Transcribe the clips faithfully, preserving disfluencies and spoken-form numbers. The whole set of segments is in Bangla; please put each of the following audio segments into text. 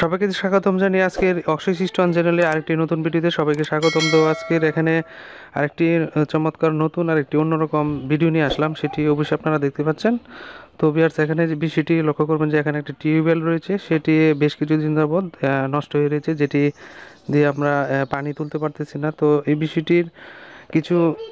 সবাইকে স্বাগতম জানিয়ে আজকের অক্ষয় সৃষ্টি চ্যানেলে আরেকটি নতুন ভিডিওতে সবাইকে স্বাগতম। তো আজকের এখানে আরেকটি আহ, চমৎকার নতুন আরেকটি অন্যরকম ভিডিও নিয়ে আসলাম, সেটি অবশ্যই আপনারা দেখতে পাচ্ছেন। তো ভিউয়ার্স, এখানে যে বিষয়টি লক্ষ্য করবেন যে এখানে একটি টিউবওয়েল রয়েছে, সেটি বেশ কিছুদিন যাবৎ আহ, নষ্ট হয়ে রয়েছে, যেটি দিয়ে আমরা আহ, পানি তুলতে পারতেছি না। তো এই বিষয়টির কিছু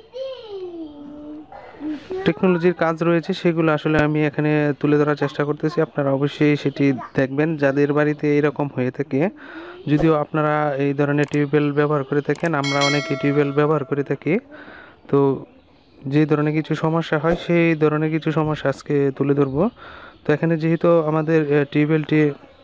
টেকনোলজির কাজ রয়েছে, সেগুলো আসলে আমি এখানে তুলে ধরার চেষ্টা করতেছি। আপনারা অবশ্যই সেটি দেখবেন যাদের বাড়িতে এরকম হয়ে থাকে। যদিও আপনারা এই ধরনের টিউবওয়েল ব্যবহার করে থাকেন, আমরা অনেকে টিউবওয়েল ব্যবহার করে থাকি। তো যে ধরনের কিছু সমস্যা হয়, সেই ধরনের কিছু সমস্যা আজকে তুলে ধরবো। তো এখানে যেহেতু আমাদের আহ, টিউবওয়েলটি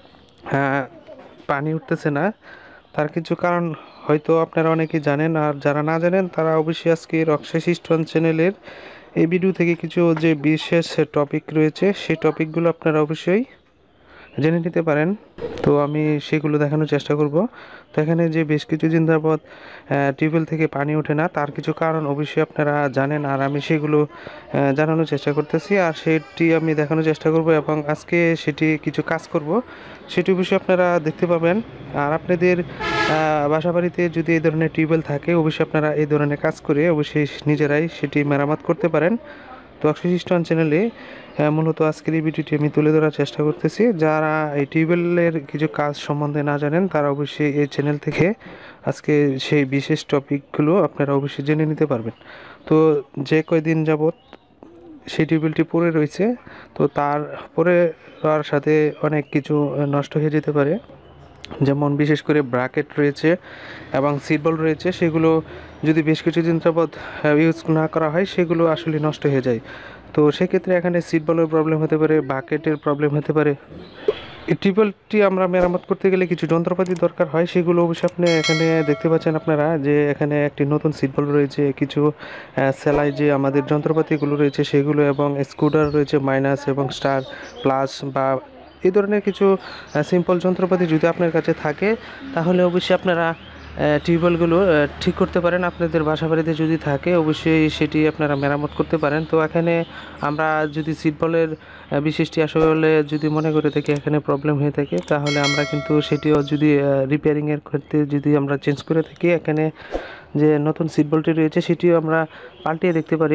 আহ, পানি উঠতেছে না, তার কিছু কারণ হয়তো আপনারা অনেকেই জানেন, আর যারা না জানেন তারা অবশ্যই আজকে অক্ষয় সৃষ্টি চ্যানেলের এই ভিডিও থেকে কিছু যে বিশেষ টপিক রয়েছে, সেই টপিকগুলো আপনারা অবশ্যই জেনে নিতে পারেন। তো আমি সেগুলো দেখানোর চেষ্টা করব। তো এখানে যে বেশ কিছুদিন যাবৎ টিউবওয়েল থেকে পানি ওঠে না, তার কিছু কারণ অবশ্যই আপনারা জানেন, আর আমি সেগুলো আহ, জানানোর চেষ্টা করতেছি, আর সেটি আমি দেখানোর চেষ্টা করব, এবং আজকে সেটি কিছু কাজ করব, সেটি অবশ্যই আপনারা দেখতে পাবেন। আর আপনাদের বাসা বাড়িতে যদি এই ধরনের টিউবওয়েল থাকে, অবশ্যই আপনারা এই ধরনের কাজ করে অবশ্যই নিজেরাই সেটি মেরামত করতে পারেন। তো অক্ষয় সৃষ্টি চ্যানেলে আহ, মূলত আজকের এই ভিডিওটি আমি তুলে ধরার চেষ্টা করতেছি। যারা এই টিউবওয়েলের কিছু কাজ সম্বন্ধে না জানেন, তারা অবশ্যই এই চ্যানেল থেকে আজকে সেই বিশেষ টপিকগুলো আপনারা অবশ্যই জেনে নিতে পারবেন। তো যে কয়দিন যাবৎ সেই টিউবওয়েলটি পড়ে রয়েছে, তো তার পরে তার সাথে অনেক কিছু আহ, নষ্ট হয়ে যেতে পারে। যেমন বিশেষ করে ব্র্যাকেট রয়েছে এবং সিট বল রয়েছে, সেগুলো যদি বেশ কিছুদিন যাবৎ ইউজ না করা হয়, সেগুলো আসলে নষ্ট হয়ে যায়। তো সেক্ষেত্রে এখানে সিট বলের প্রবলেম হতে পারে, বাকেটের প্রবলেম হতে পারে। এই টিউবওয়েলটি আমরা মেরামত করতে গেলে কিছু যন্ত্রপাতি দরকার হয়, সেগুলো অবশ্যই আপনি এখানে দেখতে পাচ্ছেন আপনারা, যে এখানে একটি নতুন সিট বল রয়েছে, কিছু আহ, সেলাই যে আমাদের যন্ত্রপাতিগুলো রয়েছে সেগুলো, এবং স্ক্রুড্রাইভার রয়েছে মাইনাস এবং স্টার প্লাস বা এই ধরনের কিছু সিম্পল যন্ত্রপাতি যদি আপনার কাছে থাকে, তাহলে অবশ্যই আপনারা টিউবওয়েলগুলো ঠিক করতে পারেন। আপনাদের বাসা বাড়িতে যদি থাকে, অবশ্যই সেটি আপনারা মেরামত করতে পারেন। তো এখানে আমরা যদি সিট বলের বিশেষটি আসলে যদি মনে করে থাকি এখানে প্রবলেম হয়ে থাকে, তাহলে আমরা কিন্তু সেটিও যদি রিপেয়ারিংয়ের ক্ষেত্রে যদি আমরা চেঞ্জ করে থাকি, এখানে যে নতুন সিট বলটি রয়েছে সেটিও আমরা পাল্টিয়ে দেখতে পারি,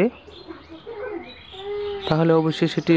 তাহলে অবশ্যই সেটি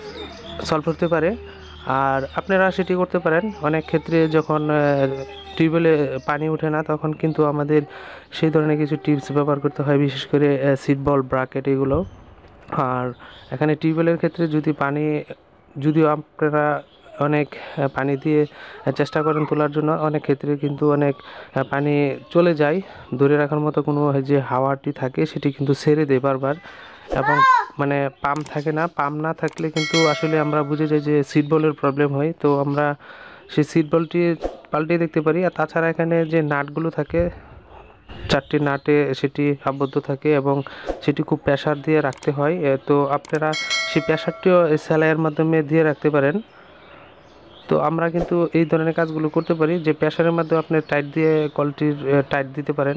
সলভ করতে পারে। আর আপনারা সেটি করতে পারেন অনেক ক্ষেত্রে, যখন টিউবওয়েলে পানি ওঠে না, তখন কিন্তু আমাদের সেই ধরনের কিছু টিপস ব্যবহার করতে হয়, বিশেষ করে সিট বল ব্রাকেট এগুলো। আর এখানে টিউবওয়েলের ক্ষেত্রে যদি পানি, যদিও আপনারা অনেক আহ, পানি দিয়ে চেষ্টা করেন তোলার জন্য, অনেক ক্ষেত্রে কিন্তু অনেক আহ, পানি চলে যায়, ধরে রাখার মতো কোনো যে হাওয়াটি থাকে সেটি কিন্তু ছেড়ে দেয় বারবার, এবং মানে পাম্প থাকে না। পাম্প না থাকলে কিন্তু আসলে আমরা বুঝে যাই যে সিট বলের প্রবলেম হয়। তো আমরা সেই সিট বলটি পাল্টে দেখতে পারি। আর তাছাড়া এখানে যে নাটগুলো থাকে, চারটি নাটে সেটি আবদ্ধ থাকে, এবং সেটি খুব প্রেসার দিয়ে রাখতে হয়। এ, তো আপনারা সেই প্রেসারটিও সেলাইয়ের মাধ্যমে দিয়ে রাখতে পারেন। তো আমরা কিন্তু এই ধরনের কাজগুলো করতে পারি, যে প্রেসারের মাধ্যমে আপনি টাইট দিয়ে কোয়ালিটির টাইট দিতে পারেন,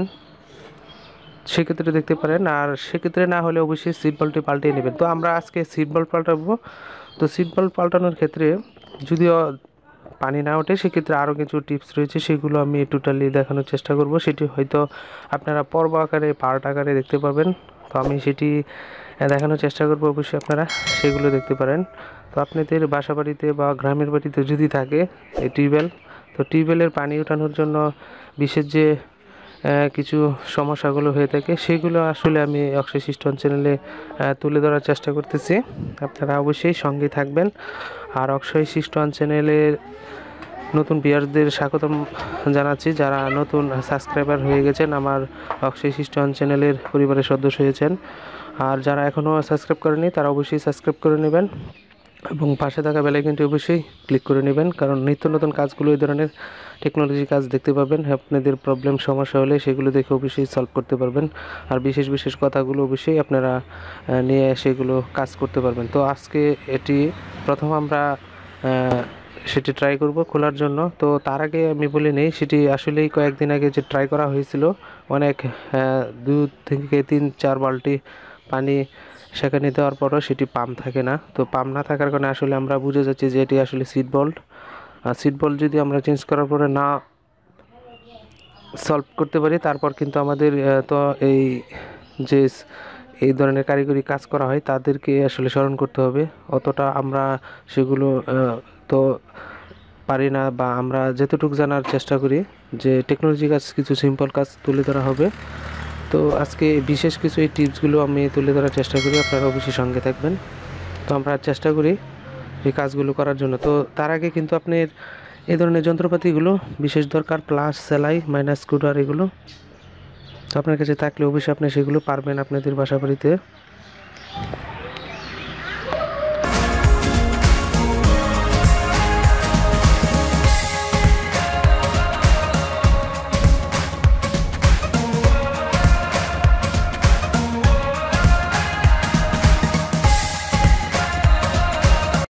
সেক্ষেত্রে দেখতে পারেন। আর সেক্ষেত্রে না হলে অবশ্যই সিট বল্টটি পাল্টিয়ে নেবেন। তো আমরা আজকে সিট বল্ট পাল্টাবো। তো সিট বল্ট পাল্টানোর ক্ষেত্রে যদিও পানি না ওঠে, সেক্ষেত্রে আরও কিছু টিপস রয়েছে, সেগুলো আমি টোটালি দেখানোর চেষ্টা করব। সেটি হয়তো আপনারা পর্ব আকারে পার্ট আকারে দেখতে পাবেন। তো আমি সেটি আহ, দেখানোর চেষ্টা করব, অবশ্যই আপনারা সেগুলো দেখতে পারেন। তো আপনাদের বাসা বাড়িতে বা গ্রামের বাড়িতে যদি থাকে এই টিউবওয়েল, তো টিউবওয়েলের পানি ওঠানোর জন্য বিশেষ যে আহ, কিছু সমস্যাগুলো হয়ে থাকে, সেগুলো আসলে আমি অক্ষয় সৃষ্টি চ্যানেলে আহ, তুলে ধরার চেষ্টা করতেছি। আপনারা অবশ্যই সঙ্গে থাকবেন। আর অক্ষয় সৃষ্টি চ্যানেলের নতুন ভিউয়ারদের স্বাগতম জানাচ্ছি, যারা নতুন সাবস্ক্রাইবার হয়ে গেছেন, আমার অক্ষয় সৃষ্টি চ্যানেলের পরিবারের সদস্য হয়েছেন। আর যারা এখনও সাবস্ক্রাইব করেনি, তারা অবশ্যই সাবস্ক্রাইব করে নেবেন, এবং পাশে থাকা বেল আইকনটি অবশ্যই ক্লিক করে নেবেন, কারণ নিত্য নতুন কাজগুলো, এই ধরনের টেকনোলজি কাজ দেখতে পাবেন। আপনাদের প্রবলেম সমস্যা হলে সেগুলো দেখে অবশ্যই সলভ করতে পারবেন। আর বিশেষ বিশেষ কথাগুলো অবশ্যই আপনারা আহ, নিয়ে সেগুলো কাজ করতে পারবেন। তো আজকে এটি প্রথম আমরা আহ, সেটি ট্রাই করব খোলার জন্য। তো তার আগে আমি বলে নেই, সেটি আসলেই কয়েকদিন আগে যে ট্রাই করা হয়েছিল, অনেক আহ, দু থেকে তিন চার বালতি পানি সেখানে দেওয়ার পরও সেটি পাম্প থাকে না। তো পাম্প না থাকার কারণে আসলে আমরা বুঝে যাচ্ছি যে এটি আসলে সিট বল্ট। সিট বল্ট যদি আমরা চেঞ্জ করার পরে না সলভ করতে পারি, তারপর কিন্তু আমাদের আহ, তো এই যে স- এই ধরনের কারিগরি কাজ করা হয় তাদেরকে আসলে স্মরণ করতে হবে। অতটা আমরা সেগুলো আহ, তো পারি না, বা আমরা যতটুকু জানার চেষ্টা করি যে টেকনোলজি কাজ কিছু সিম্পল কাজ তুলে ধরা হবে। তো আজকে বিশেষ কিছু এই টিপসগুলো আমি তুলে ধরার চেষ্টা করি, আপনারা অবশ্যই সঙ্গে থাকবেন। তো আমরা চেষ্টা করি এই কাজগুলো করার জন্য। তো তার আগে কিন্তু আপনার এই ধরনের যন্ত্রপাতিগুলো বিশেষ দরকার, প্লাস সেলাই মাইনাস স্ক্রুড্রাইভার এগুলো। তো আপনার কাছে থাকলে অবশ্যই আপনি সেগুলো পারবেন আপনাদের বাসা বাড়িতে